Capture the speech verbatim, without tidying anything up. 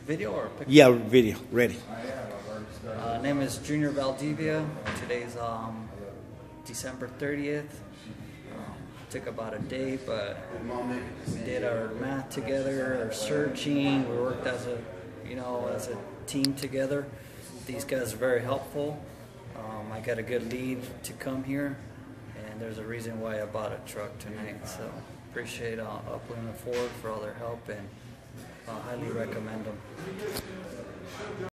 Video or picture? Yeah, video, ready. Uh, name is Junior Valdivia. Today's um, December thirtieth. Um, took about a day, but we did our math together, our searching. We worked as a, you know, as a team together. These guys are very helpful. Um, I got a good lead to come here, and there's a reason why I bought a truck tonight. So appreciate uh, Upland and Ford for all their help, and I uh, highly recommend them.